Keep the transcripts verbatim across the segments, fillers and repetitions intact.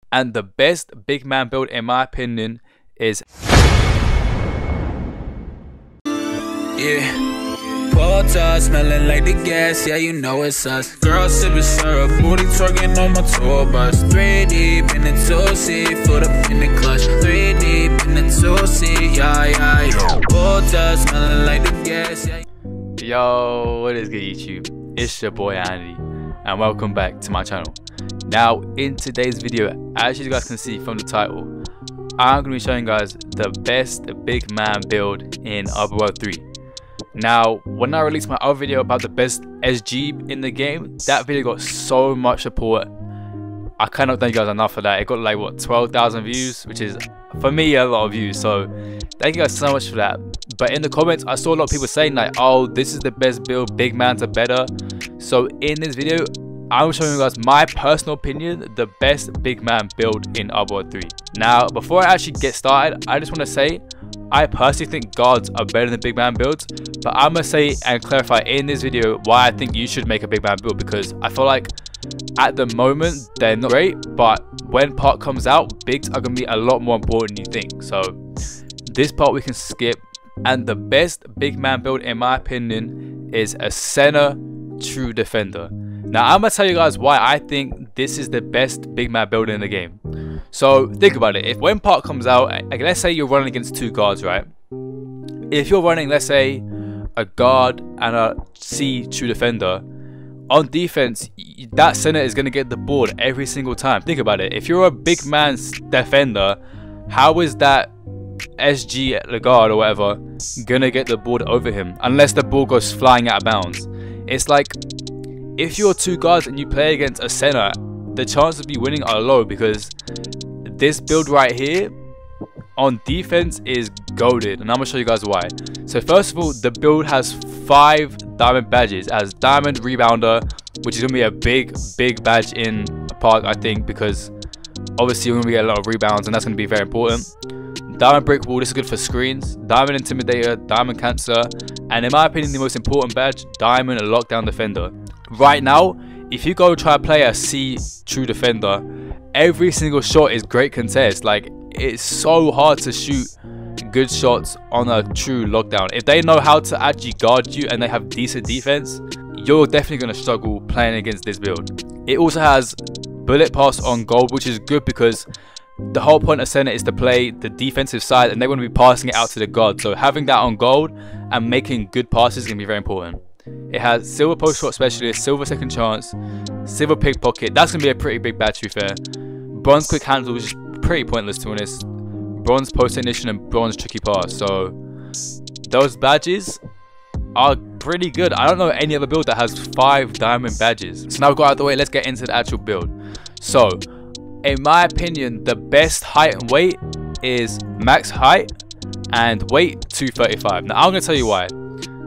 And the best big man build in my opinion is yeah. Porta smelling like the gas, yeah, you know it's us. Girl sipping syrup, booty twerking on my tour bus. Three deep in the two seat, foot up in the clutch. Three deep in the two seat, yeah, yeah, yeah. Porta smelling like the gas, yeah. Yo, what is good YouTube? It's your boy Andy, and welcome back to my channel. Now, in today's video, as you guys can see from the title, I'm going to be showing you guys the best big man build in ROBLOX three. Now, when I released my other video about the best S G in the game, that video got so much support. I cannot thank you guys enough for that. It got like what, twelve thousand views, which is for me a lot of views. So thank you guys so much for that. But in the comments, I saw a lot of people saying like, oh, this is the best build, big mans are better. So in this video, I'm showing you guys my personal opinion, the best big man build in ROBLOX three. Now, before I actually get started, I just want to say, I personally think guards are better than big man builds, but I'm going to say and clarify in this video why I think you should make a big man build, because I feel like at the moment they're not great, but when part comes out, bigs are going to be a lot more important than you think. So this part we can skip, and the best big man build in my opinion is a center true defender. Now I'm going to tell you guys why I think this is the best big man build in the game. So think about it. If when part comes out, like let's say you're running against two guards, right? If you're running, let's say, a guard and a C true defender, on defense, that center is going to get the board every single time. Think about it. If you're a big man's defender, how is that S G, the guard or whatever, going to get the board over him? Unless the ball goes flying out of bounds. It's like, if you're two guards and you play against a center, the chances of you winning are low, because this build right here on defense is goated, and I'm gonna show you guys why. So first of all, the build has five diamond badges. It has diamond rebounder, which is gonna be a big big badge in a park, I think, because obviously you're gonna get a lot of rebounds and that's gonna be very important. Diamond brick wall, this is good for screens. Diamond intimidator, diamond cancer, and in my opinion the most important badge, diamond lockdown defender. Right now, if you go try to play a C true defender, every single shot is great contest. Like, it's so hard to shoot good shots on a true lockdown. If they know how to actually guard you and they have decent defense, you're definitely going to struggle playing against this build. It also has bullet pass on gold, which is good because the whole point of center is to play the defensive side and they want to be passing it out to the guard. So having that on gold and making good passes is going to be very important. It has silver post shot specialist, silver second chance, silver pickpocket. That's going to be a pretty big badge, to be fair. Bronze quick handle, which is pretty pointless to be honest. Bronze post technician and bronze tricky pass. So those badges are pretty good. I don't know any other build that has five diamond badges. So now we've got out of the way, let's get into the actual build. So in my opinion, the best height and weight is max height and weight two thirty-five. Now I'm going to tell you why.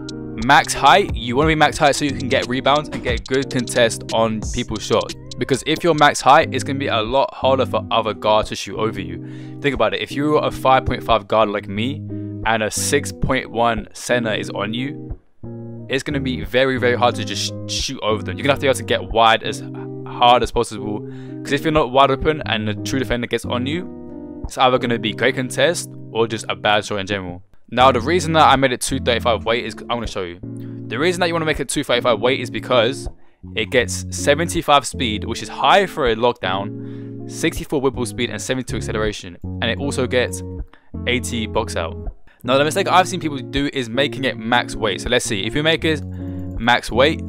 Max height, you want to be max height so you can get rebounds and get good contest on people's shots. Because if you're max height, it's going to be a lot harder for other guards to shoot over you. Think about it. If you're a five point five guard like me and a six point one center is on you, it's going to be very, very hard to just sh shoot over them. You're going to have to be able to get wide as hard as possible. Because if you're not wide open and the true defender gets on you, it's either going to be great contest or just a bad shot in general. Now, the reason that I made it two thirty-five weight is, I'm going to show you. The reason that you want to make it two thirty-five weight is because it gets seventy-five speed, which is high for a lockdown, sixty-four whip ball speed, and seventy-two acceleration. And it also gets eighty box out. Now, the mistake I've seen people do is making it max weight. So let's see. If you make it max weight,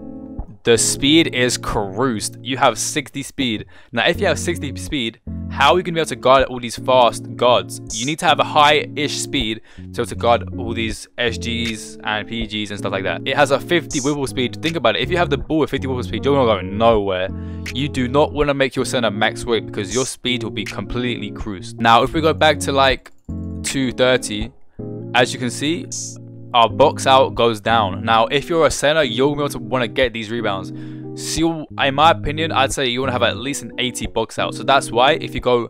the speed is cruised. You have sixty speed. Now, if you have sixty speed, how are you going to be able to guard all these fast guards? You need to have a high-ish speed to be able to guard all these S Gs and P Gs and stuff like that. It has a fifty wibble speed. Think about it. If you have the ball with fifty wibble speed, you're not going nowhere. You do not want to make your center max weight because your speed will be completely cruised. Now, if we go back to like two thirty, as you can see, our box out goes down. Now, if you're a center, you'll be able to want to get these rebounds. So, in my opinion, I'd say you want to have at least an eighty box out. So that's why if you go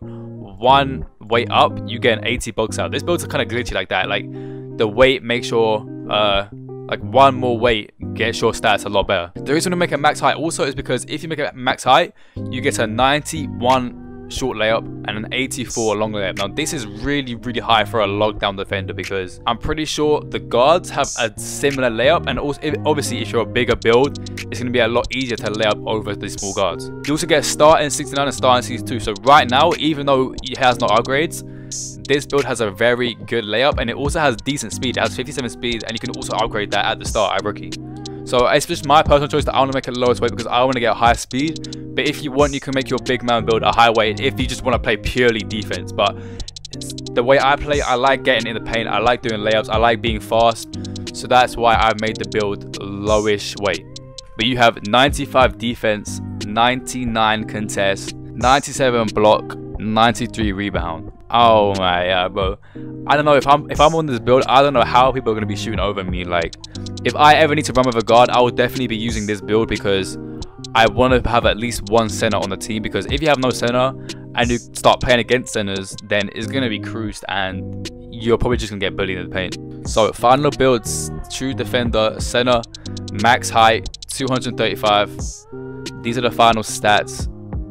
one weight up, you get an eighty box out. This build's kind of glitchy like that. Like the weight makes sure, uh, like one more weight gets your stats a lot better. The reason to make it max height also is because if you make it max height, you get a ninety-one short layup and an eighty-four long layup. Now this is really really high for a lockdown defender, because I'm pretty sure the guards have a similar layup, and also if, obviously if you're a bigger build, it's going to be a lot easier to lay up over the small guards. You also get start in sixty-nine and start in sixty-two. So right now, even though it has no upgrades, this build has a very good layup, and it also has decent speed. It has fifty-seven speed, and you can also upgrade that at the start at rookie. So it's just my personal choice that I want to make it lowest weight because I want to get a high speed. But if you want, you can make your big man build a high weight if you just want to play purely defense. But the way I play, I like getting in the paint, I like doing layups, I like being fast. So that's why I've made the build lowish weight. But you have ninety-five defense, ninety-nine contest, ninety-seven block, ninety-three rebound. Oh my god, bro. I don't know if I'm if I'm on this build, I don't know how people are gonna be shooting over me. Like, if I ever need to run with a guard, I would definitely be using this build because I want to have at least one center on the team. Because if you have no center and you start playing against centers, then it's gonna be cruised and you're probably just gonna get bullied in the paint. So final builds: true defender, center, max height two hundred thirty-five. These are the final stats.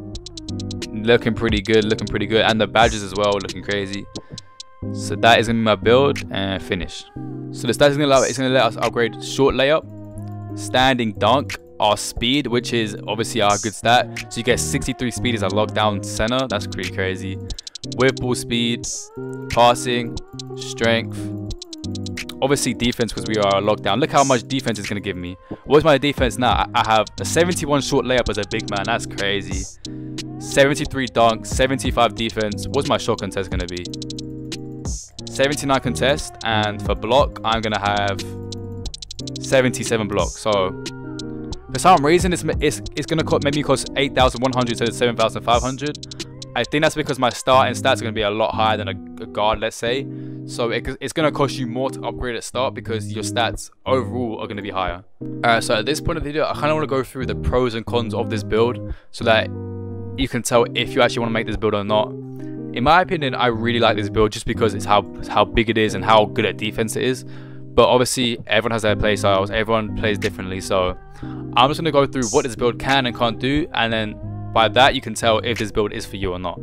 Looking pretty good, looking pretty good, and the badges as well, looking crazy. So that is gonna be my build and finish. So the stats is gonna allow it's gonna let us upgrade short layup, standing dunk, our speed, which is obviously our good stat. So you get sixty-three speed as a lockdown center. That's pretty crazy. With ball speed, passing, strength. Obviously defense because we are a lockdown. Look how much defense it's gonna give me. What's my defense now? I have a seventy-one short layup as a big man. That's crazy. seventy-three dunk, seventy-five defense. What's my shot contest gonna be? seventy-nine contest, and for block I'm gonna have seventy-seven block. So for some reason it's it's, it's gonna cost, maybe cost eight thousand one hundred to seven thousand five hundred. I think that's because my starting stats are gonna be a lot higher than a, a guard, let's say. So it, it's gonna cost you more to upgrade at start because your stats overall are gonna be higher. Alright, so at this point of the video, I kind of want to go through the pros and cons of this build so that you can tell if you actually want to make this build or not. In my opinion, I really like this build just because it's how how big it is and how good at defense it is. But obviously everyone has their play styles, everyone plays differently, so I'm just going to go through what this build can and can't do, and then by that you can tell if this build is for you or not.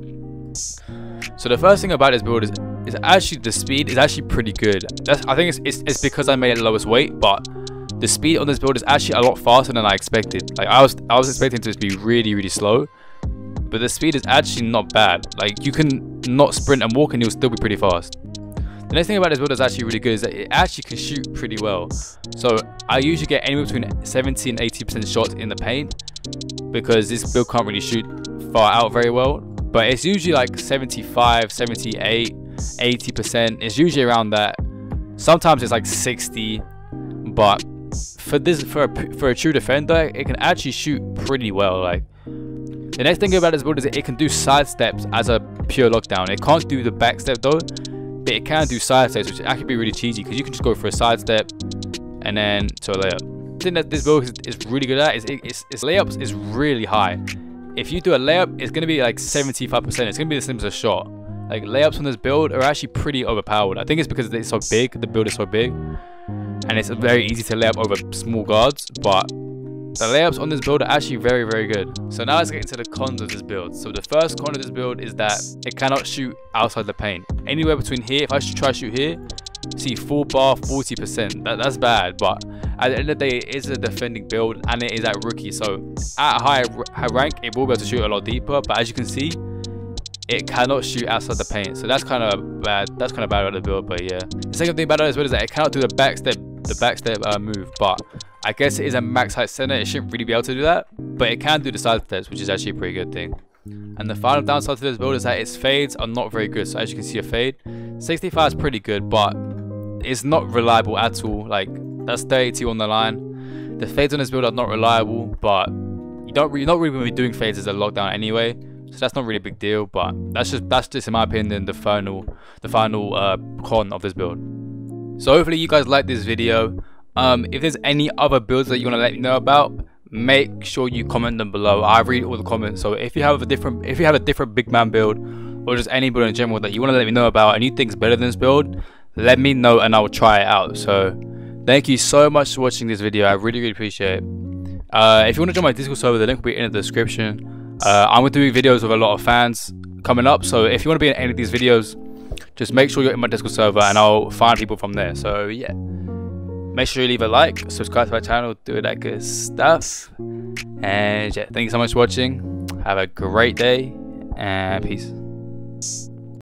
So the first thing about this build is is actually the speed is actually pretty good. That's, I think it's, it's, it's because I made it lowest weight, but the speed on this build is actually a lot faster than I expected. Like I was I was expecting it to be really really slow, but the speed is actually not bad. Like you can not sprint and walk and you'll still be pretty fast. The next thing about this build that's actually really good is that it actually can shoot pretty well. So I usually get anywhere between seventy and eighty percent shots in the paint because this build can't really shoot far out very well. But it's usually like seventy-five, seventy-eight, eighty percent. It's usually around that. Sometimes it's like sixty, but for this for a, for a true defender, it can actually shoot pretty well. Like the next thing about this build is that it can do side steps as a pure lockdown. It can't do the back step though, but it can do side steps, which actually be really cheesy because you can just go for a side step and then to a layup. The thing that this build is, is really good at is it, its, its layups is really high. If you do a layup, it's going to be like seventy-five percent. It's going to be the same as a shot. Like layups on this build are actually pretty overpowered. I think it's because it's so big, the build is so big, and it's very easy to lay up over small guards, but the layups on this build are actually very very good. So now let's get into the cons of this build. So the first con of this build is that it cannot shoot outside the paint. Anywhere between here, if I should try to shoot here, see full bar forty percent. That, that's bad, but at the end of the day, it is a defending build and it is at rookie. So at a higher, high rank, it will be able to shoot a lot deeper, but as you can see, it cannot shoot outside the paint. So that's kind of bad. That's kind of bad about the build, but yeah. The second thing about this build is that it cannot do the back step, the back step uh, move, but I guess it is a max height center. It shouldn't really be able to do that, but it can do the side steps, which is actually a pretty good thing. And the final downside to this build is that its fades are not very good. So as you can see, a fade sixty-five is pretty good, but it's not reliable at all. Like that's thirty-two on the line. The fades on this build are not reliable, but you don't you're not really going to be doing fades as a lockdown anyway, so that's not really a big deal. But that's just that's just in my opinion the final the final uh, con of this build. So hopefully you guys like this video. Um, if there's any other builds that you want to let me know about, make sure you comment them below. I read all the comments. So if you have a different if you have a different big man build or just any build in general that you want to let me know about and you think is better than this build, let me know and I'll try it out. So thank you so much for watching this video. I really really appreciate it. Uh, if you want to join my Discord server, the link will be in the description. Uh, I'm going to do videos with a lot of fans coming up, so if you want to be in any of these videos, just make sure you're in my Discord server and I'll find people from there. So yeah, make sure you leave a like, subscribe to my channel, do that good stuff. And yeah, thank you so much for watching. Have a great day and peace.